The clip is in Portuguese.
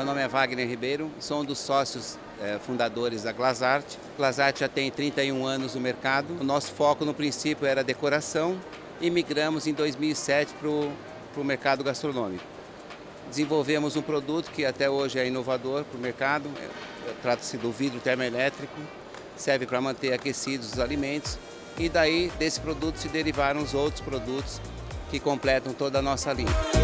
Meu nome é Wagner Ribeiro, sou um dos sócios fundadores da Glasart. A Glasart já tem 31 anos no mercado. O nosso foco no princípio era decoração e migramos em 2007 para o mercado gastronômico. Desenvolvemos um produto que até hoje é inovador para o mercado. Trata-se do vidro termoelétrico, serve para manter aquecidos os alimentos e daí desse produto se derivaram os outros produtos que completam toda a nossa linha.